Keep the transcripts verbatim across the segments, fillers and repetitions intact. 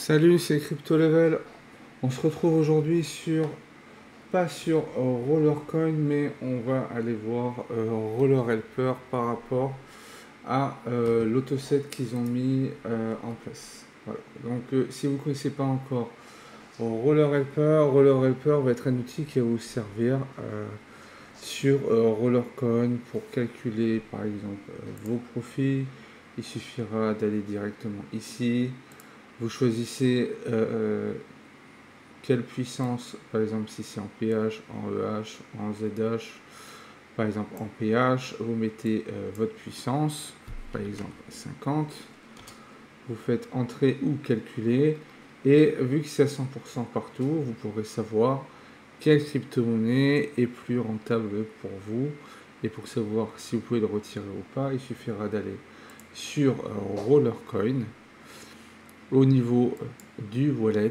Salut, c'est Crypto Level. On se retrouve aujourd'hui sur, pas sur euh, Rollercoin, mais on va aller voir euh, Roller Helper par rapport à euh, l'autoset qu'ils ont mis euh, en place. Voilà. Donc, euh, si vous ne connaissez pas encore Roller Helper, Roller Helper va être un outil qui va vous servir euh, sur euh, Rollercoin pour calculer par exemple euh, vos profits. Il suffira d'aller directement ici. Vous choisissez euh, euh, quelle puissance, par exemple si c'est en P H, en E H, en Z H, par exemple en P H, vous mettez euh, votre puissance, par exemple cinquante, vous faites entrer ou calculer, et vu que c'est à cent pour cent partout, vous pourrez savoir quelle crypto-monnaie est plus rentable pour vous. Et pour savoir si vous pouvez le retirer ou pas, il suffira d'aller sur euh, Rollercoin, au niveau du wallet,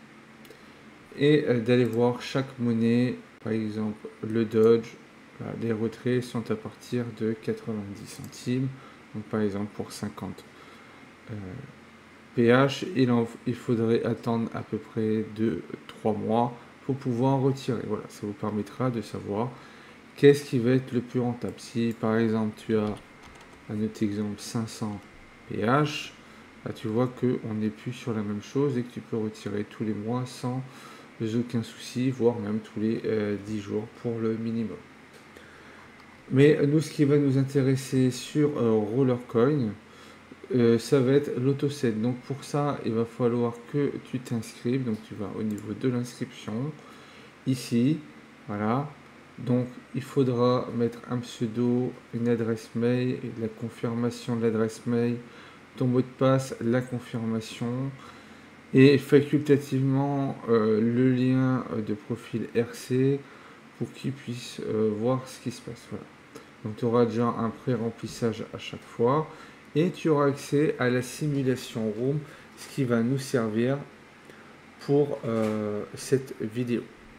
et euh, d'aller voir chaque monnaie, par exemple le Dodge, voilà, les retraits sont à partir de quatre-vingt-dix centimes, donc par exemple pour cinquante euh, P H, il, en, il faudrait attendre à peu près deux trois mois pour pouvoir retirer. Voilà, ça vous permettra de savoir qu'est-ce qui va être le plus rentable. Si par exemple tu as un autre exemple cinq cents P H, là tu vois qu'on n'est plus sur la même chose et que tu peux retirer tous les mois sans aucun souci, voire même tous les euh, dix jours pour le minimum. Mais nous, ce qui va nous intéresser sur euh, Rollercoin, euh, ça va être l'autoset. Donc pour ça, il va falloir que tu t'inscrives. Donc tu vas au niveau de l'inscription, ici, voilà. Donc il faudra mettre un pseudo, une adresse mail, la confirmation de l'adresse mail, ton mot de passe, la confirmation, et facultativement euh, le lien de profil R C pour qu'ils puissent euh, voir ce qui se passe. Voilà. Donc tu auras déjà un pré-remplissage à chaque fois et tu auras accès à la simulation room, ce qui va nous servir pour euh, cette vidéo.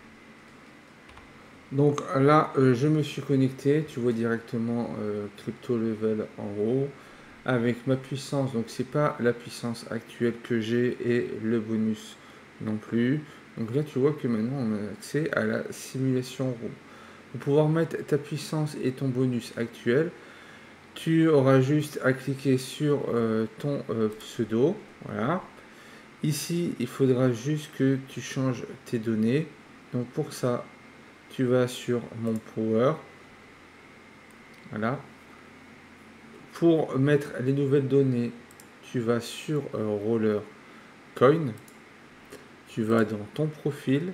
Donc là, euh, je me suis connecté, tu vois directement euh, Crypto Level en haut avec ma puissance. Donc c'est pas la puissance actuelle que j'ai et le bonus non plus. Donc là, tu vois que maintenant on a accès à la simulation room. Pour pouvoir mettre ta puissance et ton bonus actuel, tu auras juste à cliquer sur euh, ton euh, pseudo. Voilà. Ici, il faudra juste que tu changes tes données. Donc pour ça, tu vas sur mon power. Voilà. Pour mettre les nouvelles données, tu vas sur euh, Roller Coin. Tu vas dans ton profil.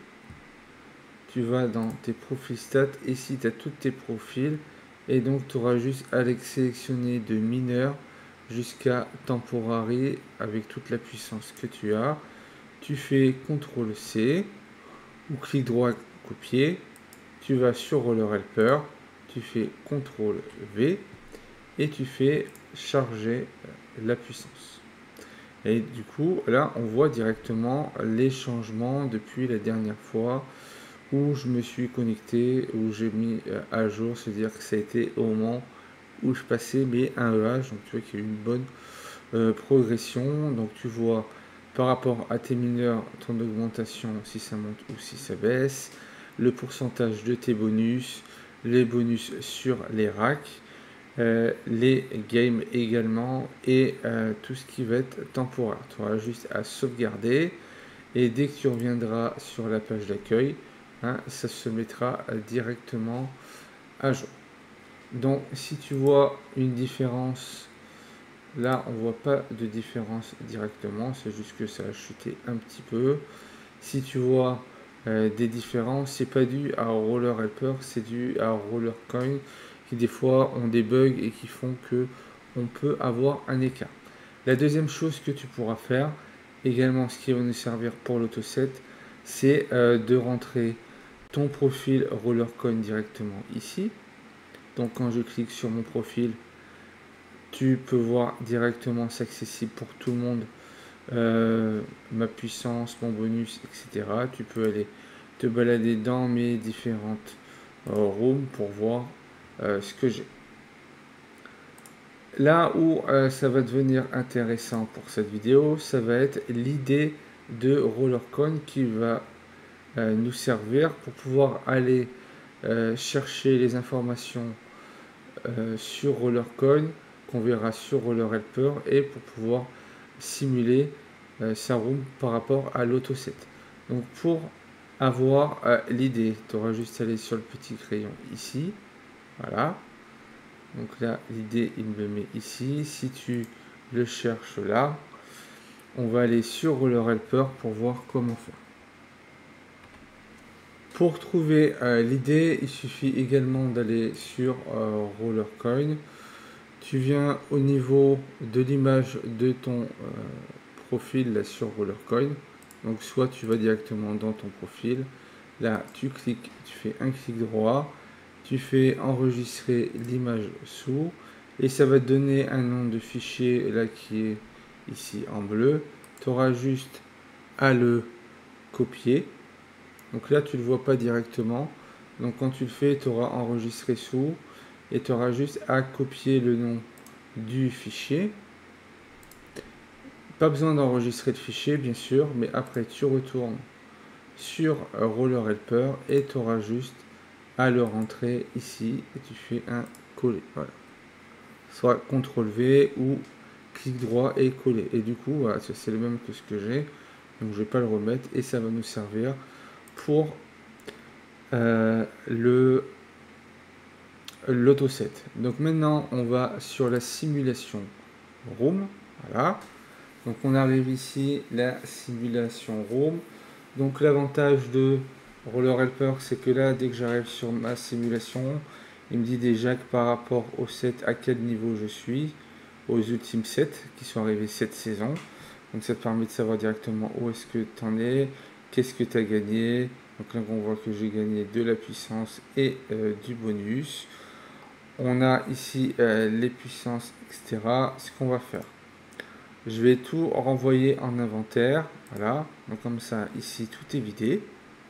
Tu vas dans tes profils stats. Ici, tu as tous tes profils. Et donc, tu auras juste à les sélectionner de mineur jusqu'à temporary avec toute la puissance que tu as. Tu fais contrôle C ou clic droit copier. Tu vas sur Roller Helper. Tu fais contrôle V et tu fais charger la puissance. Et du coup, là, on voit directement les changements depuis la dernière fois où je me suis connecté, où j'ai mis à jour, c'est-à-dire que ça a été au moment où je passais mes un E H, donc tu vois qu'il y a eu une bonne euh, progression. Donc tu vois par rapport à tes mineurs ton augmentation, si ça monte ou si ça baisse, le pourcentage de tes bonus, les bonus sur les racks, euh, les games également et euh, tout ce qui va être temporaire. Tu auras juste à sauvegarder et dès que tu reviendras sur la page d'accueil, hein, ça se mettra directement à jour. Donc si tu vois une différence, là on voit pas de différence directement, c'est juste que ça a chuté un petit peu. Si tu vois euh, des différences, c'est pas dû à Roller Helper, c'est dû à Rollercoin qui des fois ont des bugs et qui font que on peut avoir un écart. La deuxième chose que tu pourras faire, également ce qui va nous servir pour l'autoset, c'est euh, de rentrer ton profil Rollercoin directement ici. Donc quand je clique sur mon profil, tu peux voir directement, c'est accessible pour tout le monde, euh, ma puissance, mon bonus, et cetera. Tu peux aller te balader dans mes différentes euh, rooms pour voir euh, ce que j'ai. Là où euh, ça va devenir intéressant pour cette vidéo, ça va être l'idée de Rollercoin qui va euh, nous servir pour pouvoir aller euh, chercher les informations euh, sur Rollercoin qu'on verra sur Roller Helper et pour pouvoir simuler euh, sa room par rapport à l'autoset. Donc pour avoir euh, l'idée, tu auras juste à aller sur le petit crayon ici. Voilà. Donc là, l'idée, il me le met ici. Si tu le cherches là, on va aller sur Roller Helper pour voir comment faire. Pour trouver euh, l'idée, il suffit également d'aller sur euh, Rollercoin. Tu viens au niveau de l'image de ton euh, profil là, sur Rollercoin. Donc soit tu vas directement dans ton profil. Là, tu cliques, tu fais un clic droit. Tu fais enregistrer l'image sous. Et ça va te donner un nom de fichier là qui est ici en bleu. Tu auras juste à le copier. Donc là, tu ne le vois pas directement. Donc quand tu le fais, tu auras enregistré sous. Et tu auras juste à copier le nom du fichier. Pas besoin d'enregistrer le fichier, bien sûr. Mais après, tu retournes sur Roller Helper. Et tu auras juste à le rentrer ici. Et tu fais un coller. Voilà. Soit contrôle V ou clic droit et coller. Et du coup, voilà, c'est le même que ce que j'ai. Donc je ne vais pas le remettre. Et ça va nous servir pour euh, le l'autoset. Donc maintenant, on va sur la simulation room. Voilà. Donc on arrive ici, la simulation room. Donc l'avantage de Roller Helper, c'est que là, dès que j'arrive sur ma simulation, il me dit déjà que par rapport au set, à quel niveau je suis, aux ultimes sets qui sont arrivés cette saison. Donc ça te permet de savoir directement où est-ce que tu en es, qu'est-ce que tu as gagné. Donc là, on voit que j'ai gagné de la puissance et euh, du bonus. On a ici euh, les puissances, et cetera. Ce qu'on va faire, je vais tout renvoyer en inventaire. Voilà, donc comme ça, ici, tout est vidé.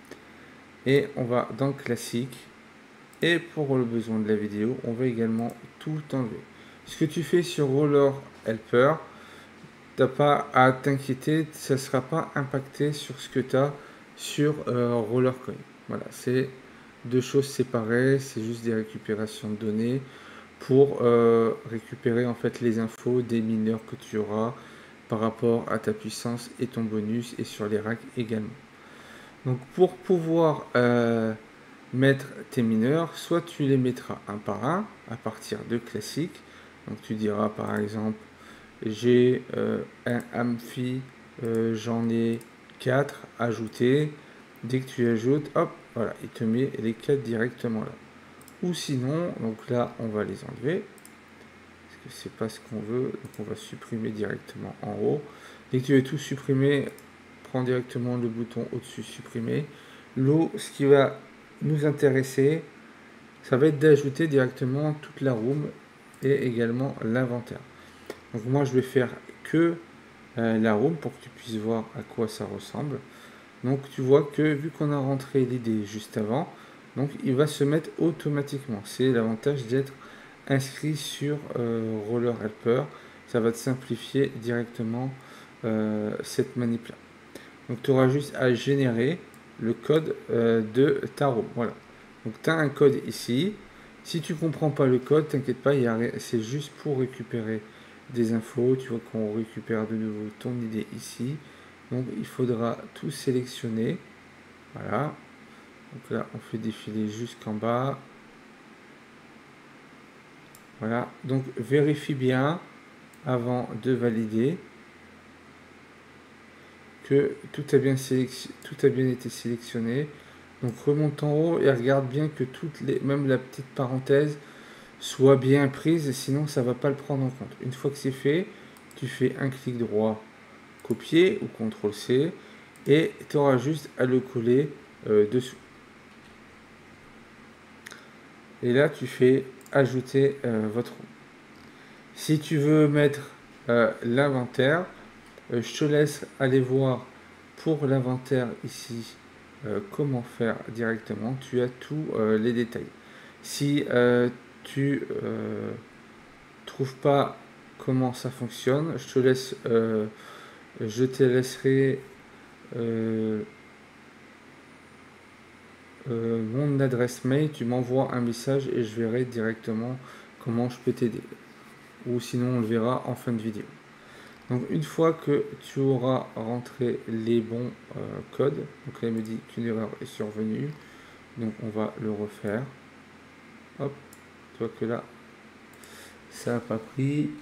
Et on va dans le classique. Et pour le besoin de la vidéo, on va également tout enlever. Ce que tu fais sur Roller Helper, tu n'as pas à t'inquiéter, ça ne sera pas impacté sur ce que tu as sur euh, Rollercoin. Voilà, c'est deux choses séparées, c'est juste des récupérations de données pour euh, récupérer en fait les infos des mineurs que tu auras par rapport à ta puissance et ton bonus et sur les racks également. Donc pour pouvoir euh, mettre tes mineurs, soit tu les mettras un par un à partir de classique. Donc tu diras par exemple j'ai euh, un amphi, euh, j'en ai quatre ajoutés. Dès que tu ajoutes, hop, voilà, il te met les quatre directement là. Ou sinon, donc là, on va les enlever. Parce que c'est pas ce qu'on veut. Donc on va supprimer directement en haut. Dès que tu veux tout supprimer, prends directement le bouton au-dessus, supprimer. L'eau, ce qui va nous intéresser, ça va être d'ajouter directement toute la room et également l'inventaire. Donc moi je vais faire que euh, la room pour que tu puisses voir à quoi ça ressemble. Donc tu vois que vu qu'on a rentré l'idée juste avant, donc il va se mettre automatiquement. C'est l'avantage d'être inscrit sur euh, Roller Helper. Ça va te simplifier directement euh, cette manip là. Donc tu auras juste à générer le code euh, de ta room. Voilà. Donc tu as un code ici. Si tu comprends pas le code, t'inquiète pas, c'est juste pour récupérer des infos. Tu vois qu'on récupère de nouveau ton idée ici. Donc il faudra tout sélectionner. Voilà. Donc là, on fait défiler jusqu'en bas. Voilà. Donc vérifie bien avant de valider que tout a bien, tout a bien été sélectionné. Donc remonte en haut et regarde bien que toutes les, même la petite parenthèse soit bien prise, sinon ça va pas le prendre en compte. Une fois que c'est fait, tu fais un clic droit, copier ou contrôle C et tu auras juste à le coller euh, dessous. Et là tu fais ajouter euh, votre room. Si tu veux mettre euh, l'inventaire, euh, je te laisse aller voir pour l'inventaire ici euh, comment faire directement. Tu as tous euh, les détails. Si euh, tu euh, trouves pas comment ça fonctionne, je te laisse, euh, je te laisserai euh, euh, mon adresse mail, tu m'envoies un message et je verrai directement comment je peux t'aider. Ou sinon on le verra en fin de vidéo. Donc une fois que tu auras rentré les bons euh, codes, donc là il me dit qu'une erreur est survenue, donc on va le refaire. Hop, tu vois que là ça n'a pas pris.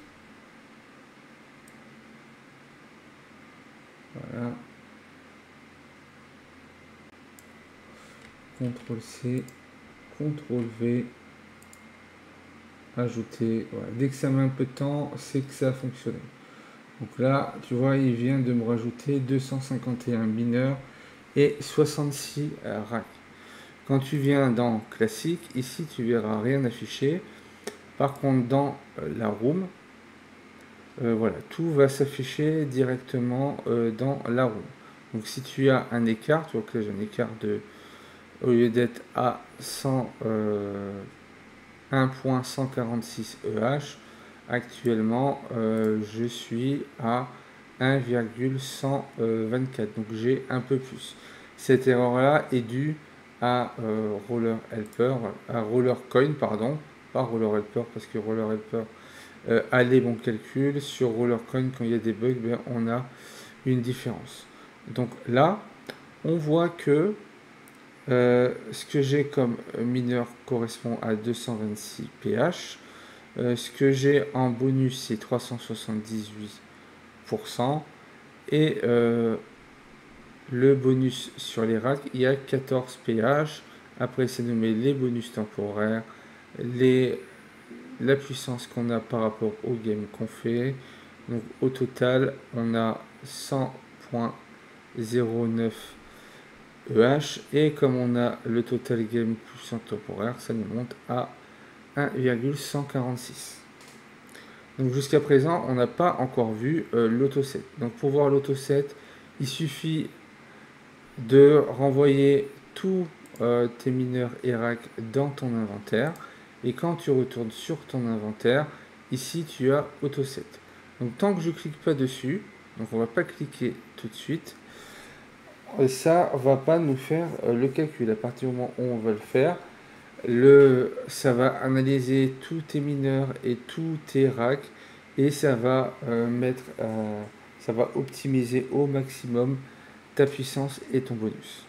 Voilà. contrôle C, contrôle V, ajouter. Voilà. Dès que ça met un peu de temps, c'est que ça a fonctionné. Donc là, tu vois, il vient de me rajouter deux cent cinquante et un mineurs et soixante-six euh, racks. Quand tu viens dans classique, ici tu verras rien affiché. Par contre, dans euh, la room, euh, voilà, tout va s'afficher directement euh, dans la room. Donc si tu as un écart, tu vois que là j'ai un écart de, au lieu d'être à cent, euh, un point cent quarante-six E H, actuellement euh, je suis à un virgule cent vingt-quatre, donc j'ai un peu plus. Cette erreur là est due à euh, Roller Helper, à Roller Coin, pardon, pas Roller Helper, parce que Roller Helper euh, a les bons calculs. Sur Roller Coin, quand il y a des bugs, ben, on a une différence. Donc là, on voit que euh, ce que j'ai comme mineur correspond à deux cent vingt-six P H. Euh, ce que j'ai en bonus, c'est trois cent soixante-dix-huit pour cent. Et euh, le bonus sur les racks, il y a quatorze P H. Après, c'est nommé les bonus temporaires, les, la puissance qu'on a par rapport au game qu'on fait. Donc au total, on a cent virgule zéro neuf E H. Et comme on a le total game puissance temporaire, ça nous monte à un virgule cent quarante-six. Donc jusqu'à présent, on n'a pas encore vu euh, l'autoset. Donc pour voir l'autoset, il suffit de renvoyer tous euh, tes mineurs et racks dans ton inventaire. Et quand tu retournes sur ton inventaire, ici tu as autoset. Donc tant que je ne clique pas dessus, donc on va pas cliquer tout de suite, ça va pas nous faire euh, le calcul. À partir du moment où on va le faire, le, ça va analyser tous tes mineurs et tous tes racks et ça va euh, mettre, euh, ça va optimiser au maximum ta puissance et ton bonus.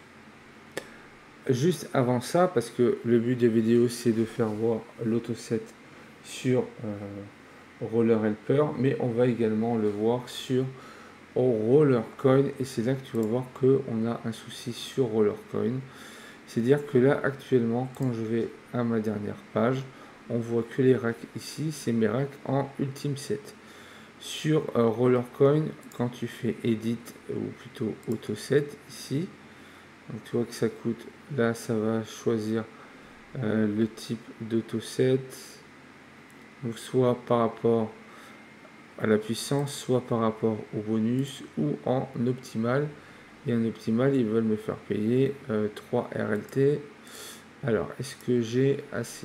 Juste avant ça, parce que le but des vidéos c'est de faire voir l'autoset sur euh, Roller Helper, mais on va également le voir sur Roller Coin et c'est là que tu vas voir qu'on a un souci sur Roller Coin. C'est-à-dire que là actuellement quand je vais à ma dernière page, on voit que les racks ici, c'est mes racks en Ultimate Set. Sur euh, Roller Coin, quand tu fais Edit ou plutôt Autoset ici, donc tu vois que ça coûte, là ça va choisir euh, le type d'autoset, donc soit par rapport à la puissance, soit par rapport au bonus ou en optimal. Et en optimal, ils veulent me faire payer euh, trois R L T. Alors, est-ce que j'ai assez?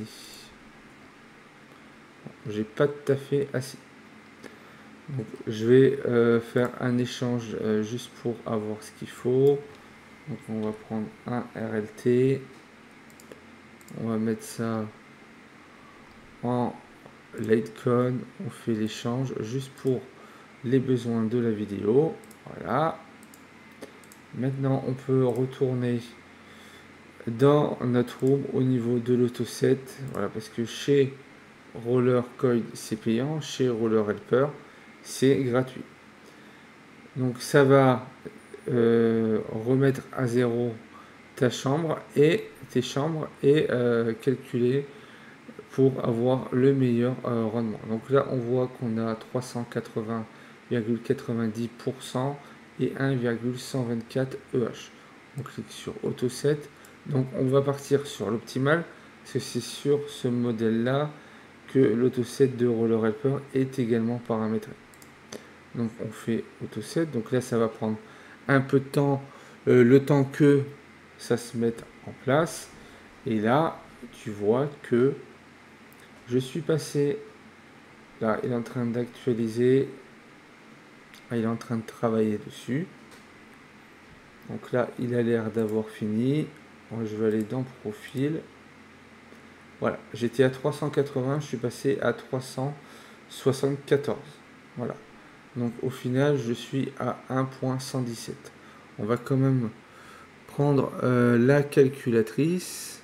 J'ai pas tout à fait assez. Donc, je vais euh, faire un échange euh, juste pour avoir ce qu'il faut. Donc, on va prendre un R L T. On va mettre ça en Litecoin. On fait l'échange juste pour les besoins de la vidéo. Voilà. Maintenant, on peut retourner dans notre room au niveau de l'autoset. Voilà, parce que chez Roller Coin, c'est payant. Chez Roller Helper, c'est gratuit. Donc, ça va euh, remettre à zéro ta chambre et tes chambres et euh, calculer pour avoir le meilleur euh, rendement. Donc là, on voit qu'on a trois cent quatre-vingts virgule quatre-vingt-dix pour cent et un virgule cent vingt-quatre E H. On clique sur Autoset. Donc on va partir sur l'optimal, parce que c'est sur ce modèle-là que l'autoset de Roller Helper est également paramétré. Donc on fait Autoset. Donc là, ça va prendre un peu de temps, euh, le temps que ça se mette en place. Et là, tu vois que je suis passé, là il est en train d'actualiser, il est en train de travailler dessus. Donc là, il a l'air d'avoir fini. Moi, je vais aller dans profil. Voilà, j'étais à trois cent quatre-vingts, je suis passé à trois cent soixante-quatorze. Voilà. Donc au final, je suis à un point cent dix-sept. On va quand même prendre euh, la calculatrice.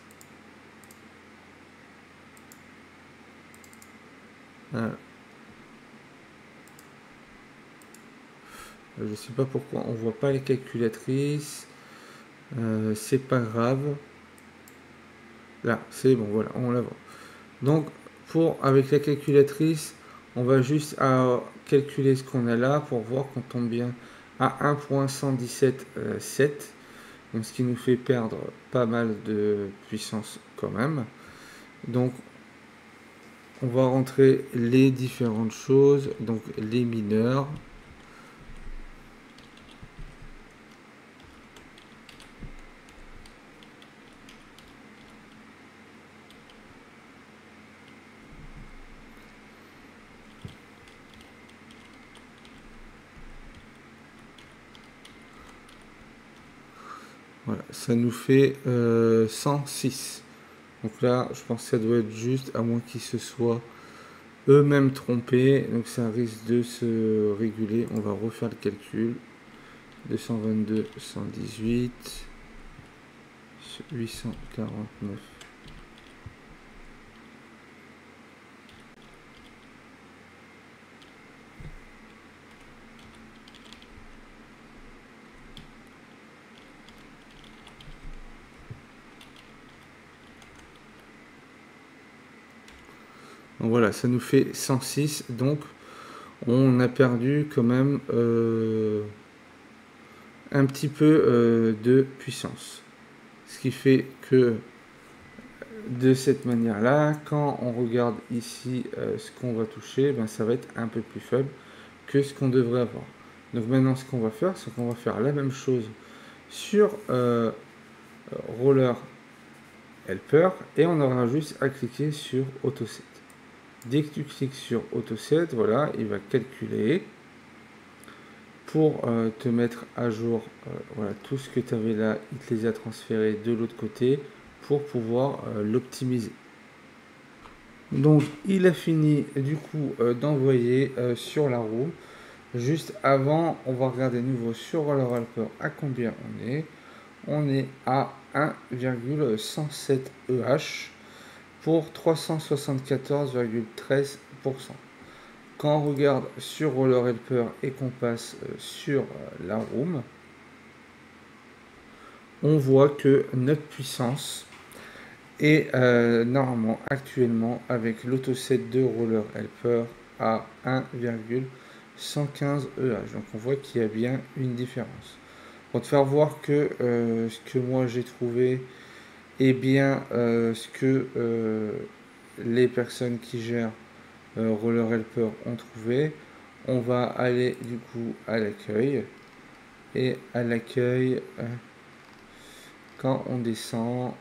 Voilà. Je ne sais pas pourquoi on voit pas les calculatrices. Euh, c'est pas grave. Là, c'est bon, voilà, on la voit. Donc, pour avec la calculatrice, on va juste à calculer ce qu'on a là pour voir qu'on tombe bien à un point cent dix-sept sept. Donc, ce qui nous fait perdre pas mal de puissance quand même. Donc, on va rentrer les différentes choses. Donc, les mineurs. Voilà, ça nous fait euh, cent six. Donc là, je pense que ça doit être juste, à moins qu'ils se soient eux-mêmes trompés. Donc ça risque de se réguler. On va refaire le calcul. deux cent vingt-deux, cent dix-huit, huit cent quarante-neuf. Donc voilà, ça nous fait cent six. Donc on a perdu quand même euh, un petit peu euh, de puissance. Ce qui fait que de cette manière-là, quand on regarde ici euh, ce qu'on va toucher, ben, ça va être un peu plus faible que ce qu'on devrait avoir. Donc maintenant, ce qu'on va faire, c'est qu'on va faire la même chose sur euh, Roller Helper et on aura juste à cliquer sur AutoSet. Dès que tu cliques sur AutoSet, voilà, il va calculer pour euh, te mettre à jour euh, voilà, tout ce que tu avais là, il te les a transférés de l'autre côté pour pouvoir euh, l'optimiser. Donc il a fini du coup euh, d'envoyer euh, sur la roue. Juste avant, on va regarder nouveau sur Roller Helper à combien on est. On est à un virgule cent sept E H pour trois cent soixante-quatorze virgule treize pour cent. Quand on regarde sur Roller Helper et qu'on passe euh, sur euh, la room, on voit que notre puissance est euh, normalement actuellement avec l'autoset de Roller Helper à un virgule cent quinze E H. Donc on voit qu'il y a bien une différence. Pour te faire voir que euh, ce que moi j'ai trouvé est bien euh, ce que euh, les personnes qui gèrent euh, Roller Helper ont trouvé, on va aller du coup à l'accueil. Et à l'accueil, euh, quand on descend,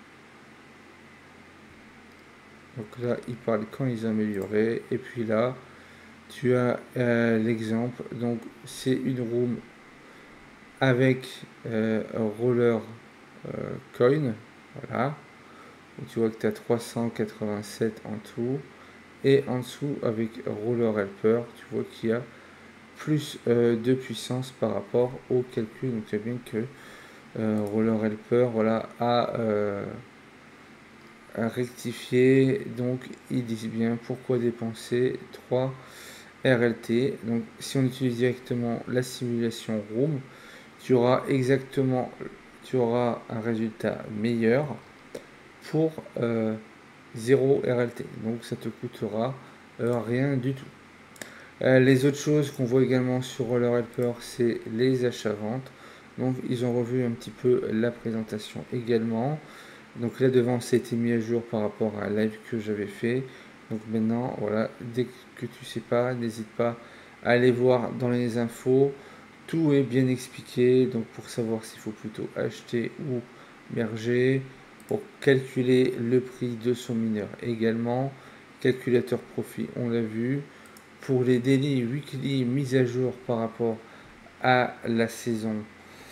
donc là il parle quand ils amélioraient, et puis là tu as euh, l'exemple, donc c'est une room avec euh, roller euh, coin, voilà, où tu vois que tu as trois cent quatre-vingt-sept en tout, et en dessous avec roller helper, tu vois qu'il y a plus euh, de puissance par rapport au calcul. Donc tu vois bien que euh, roller helper voilà, a, euh, a rectifié, donc ils disent bien pourquoi dépenser trois R L T. Donc si on utilise directement la simulation room, tu auras exactement tu auras un résultat meilleur pour euh, zéro R L T. Donc ça te coûtera euh, rien du tout. Euh, les autres choses qu'on voit également sur Roller Helper, c'est les achats-ventes. Donc ils ont revu un petit peu la présentation également. Donc là devant, c'était mis à jour par rapport à un live que j'avais fait. Donc maintenant, voilà, dès que tu sais pas, n'hésite pas à aller voir dans les infos. Tout est bien expliqué. Donc pour savoir s'il faut plutôt acheter ou merger, pour calculer le prix de son mineur également. Calculateur profit, on l'a vu. Pour les daily weekly mises à jour par rapport à la saison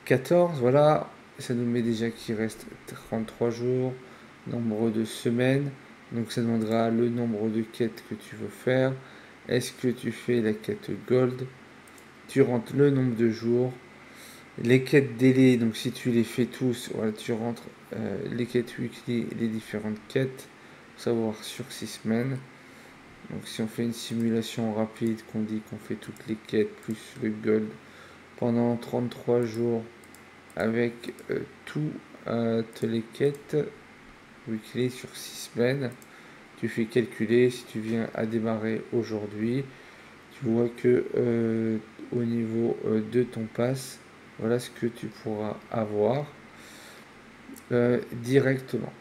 quatorze, voilà, ça nous met déjà qu'il reste trente-trois jours, nombre de semaines, donc ça demandera le nombre de quêtes que tu veux faire. Est-ce que tu fais la quête gold? Tu rentres le nombre de jours, les quêtes délai, donc si tu les fais tous, voilà, tu rentres euh, les quêtes weekly, les différentes quêtes, pour savoir sur six semaines. Donc si on fait une simulation rapide, qu'on dit qu'on fait toutes les quêtes plus le gold pendant trente-trois jours avec euh, toutes euh, les quêtes weekly sur six semaines, tu fais calculer. Si tu viens à démarrer aujourd'hui, tu vois que euh, au niveau euh, de ton pass, voilà ce que tu pourras avoir euh, directement.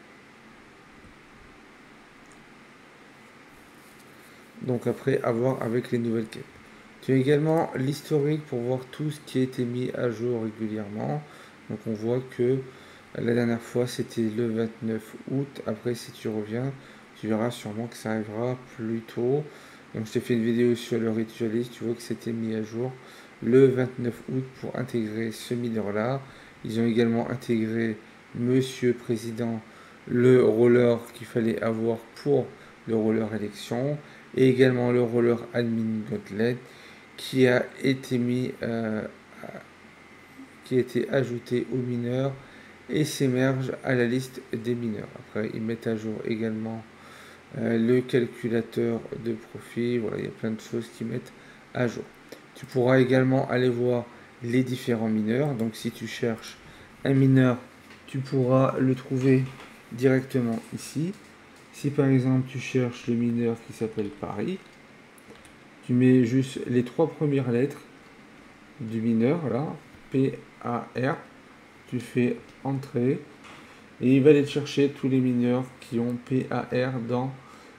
Donc après, avoir avec les nouvelles quêtes. Tu as également l'historique pour voir tout ce qui a été mis à jour régulièrement. Donc on voit que la dernière fois c'était le vingt-neuf août. Après si tu reviens, tu verras sûrement que ça arrivera plus tôt. Donc je t'ai fait une vidéo sur le ritualiste, tu vois que c'était mis à jour le vingt-neuf août pour intégrer ce mineur là. Ils ont également intégré Monsieur Président, le roller qu'il fallait avoir pour le roller élection, et également le roller admin gauntlet qui a été mis euh, qui a été ajouté aux mineurs et s'émerge à la liste des mineurs. Après ils mettent à jour également euh, le calculateur de profit. Voilà, il y a plein de choses qui mettent à jour. Tu pourras également aller voir les différents mineurs. Donc si tu cherches un mineur, tu pourras le trouver directement ici. Si par exemple tu cherches le mineur qui s'appelle Paris, tu mets juste les trois premières lettres du mineur, là, P A R, tu fais entrer, et il va aller chercher tous les mineurs qui ont P A R dans,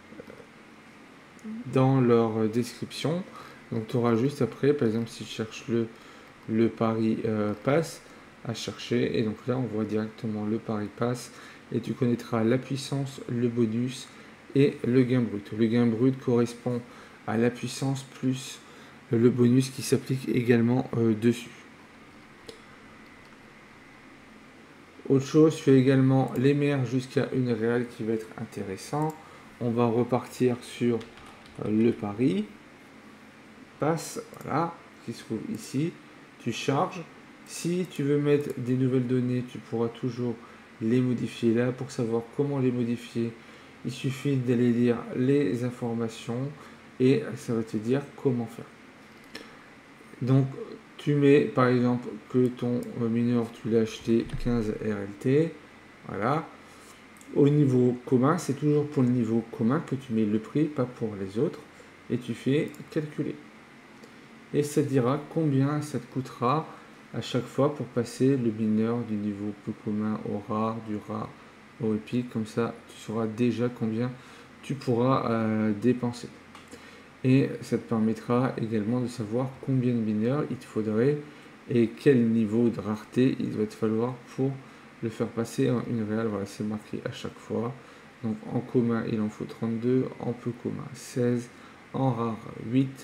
dans leur description. Donc tu auras juste après, par exemple si tu cherches le, le Paris euh, Pass, à chercher, et donc là on voit directement le Paris Pass, et tu connaîtras la puissance, le bonus et le gain brut. Le gain brut correspond à la puissance plus le bonus qui s'applique également euh, dessus. Autre chose, tu as également les mers jusqu'à une réelle qui va être intéressant. On va repartir sur euh, le Paris Pass, voilà, qui se trouve ici. Tu charges. Si tu veux mettre des nouvelles données, tu pourras toujours les modifier là. Pour savoir comment les modifier, il suffit d'aller lire les informations et ça va te dire comment faire. Donc tu mets par exemple que ton mineur tu l'as acheté quinze R L T, voilà. Au niveau commun, c'est toujours pour le niveau commun que tu mets le prix, pas pour les autres, et tu fais calculer. Et ça te dira combien ça te coûtera à chaque fois pour passer le mineur du niveau peu commun au rare, du rare au épique. Comme ça, tu sauras déjà combien tu pourras euh, dépenser. Et ça te permettra également de savoir combien de mineurs il te faudrait et quel niveau de rareté il doit te falloir pour le faire passer en une réelle. Voilà, c'est marqué à chaque fois. Donc en commun, il en faut trente-deux, en peu commun seize, en rare huit,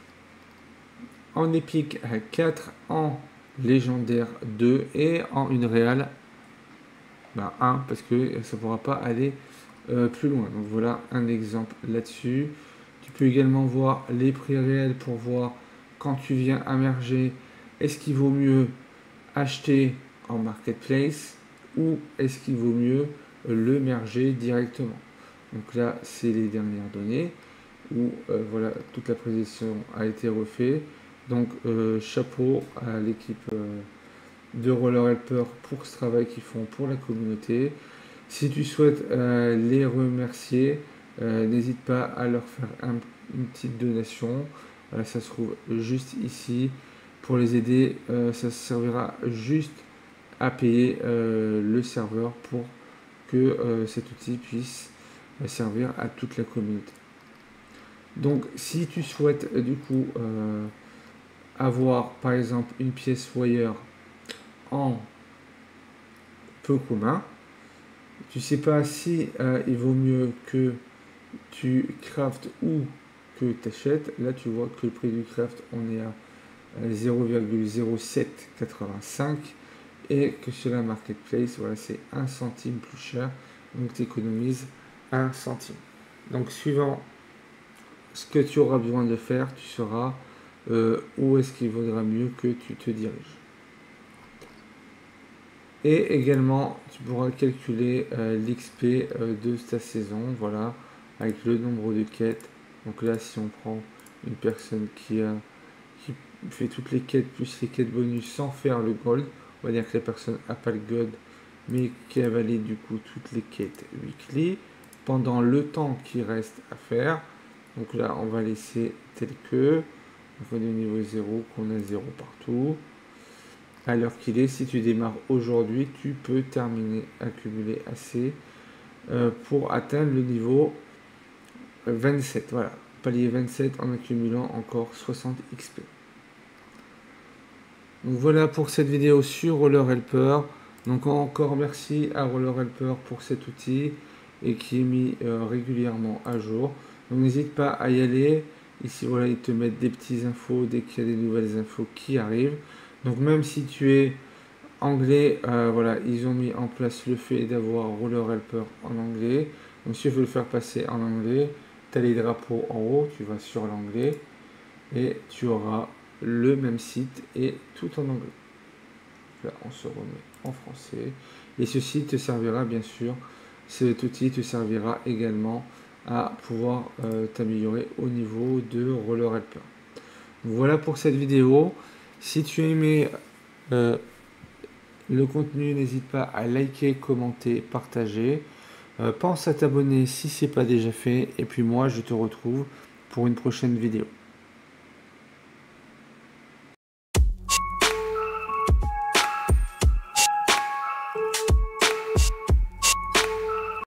en épique quatre, en légendaire deux et en une réelle bah, un parce que ça ne pourra pas aller euh, plus loin. Donc voilà un exemple là-dessus. Tu peux également voir les prix réels pour voir quand tu viens à merger, est-ce qu'il vaut mieux acheter en marketplace ou est-ce qu'il vaut mieux le merger directement. Donc là, c'est les dernières données où euh, voilà, toute la présentation a été refaite. Donc euh, chapeau à l'équipe euh, de Roller Helper pour ce travail qu'ils font pour la communauté. Si tu souhaites euh, les remercier, euh, n'hésite pas à leur faire un, une petite donation. Voilà, ça se trouve juste ici. Pour les aider, euh, ça servira juste à payer euh, le serveur pour que euh, cet outil puisse euh, servir à toute la communauté. Donc si tu souhaites euh, du coup euh, avoir par exemple une pièce wire en peu commun, tu sais pas si euh, il vaut mieux que tu craftes ou que tu achètes. Là tu vois que le prix du craft on est à zéro virgule zéro sept quatre-vingt-cinq. et que sur la marketplace, voilà, c'est un centime plus cher, donc tu économises un centime. Donc suivant ce que tu auras besoin de faire, tu sauras euh, où est-ce qu'il vaudra mieux que tu te diriges. Et également, tu pourras calculer euh, l'X P euh, de ta saison, voilà, avec le nombre de quêtes. Donc là, si on prend une personne qui, a, qui fait toutes les quêtes, plus les quêtes bonus sans faire le gold, on va dire que la personne n'a pas le gold, mais qui a validé du coup toutes les quêtes weekly, pendant le temps qui reste à faire. Donc là, on va laisser tel que, on va du niveau zéro, qu'on a zéro partout. À l'heure qu'il est, si tu démarres aujourd'hui, tu peux terminer, accumuler assez euh, pour atteindre le niveau vingt-sept. Voilà, palier vingt-sept en accumulant encore soixante X P. Donc voilà pour cette vidéo sur Roller Helper. Donc encore merci à Roller Helper pour cet outil et qui est mis euh, régulièrement à jour. Donc n'hésite pas à y aller. Ici voilà, ils te mettent des petites infos dès qu'il y a des nouvelles infos qui arrivent. Donc même si tu es anglais, euh, voilà, ils ont mis en place le fait d'avoir Roller Helper en anglais. Donc si je veux le faire passer en anglais, tu as les drapeaux en haut, tu vas sur l'anglais et tu auras le même site et tout en anglais. Là, on se remet en français. Et ceci te servira bien sûr, cet outil te servira également à pouvoir euh, t'améliorer au niveau de Roller Helper. Voilà pour cette vidéo. Si tu as aimé euh, le contenu, n'hésite pas à liker, commenter, partager. Euh, pense à t'abonner si ce n'est pas déjà fait. Et puis moi, je te retrouve pour une prochaine vidéo.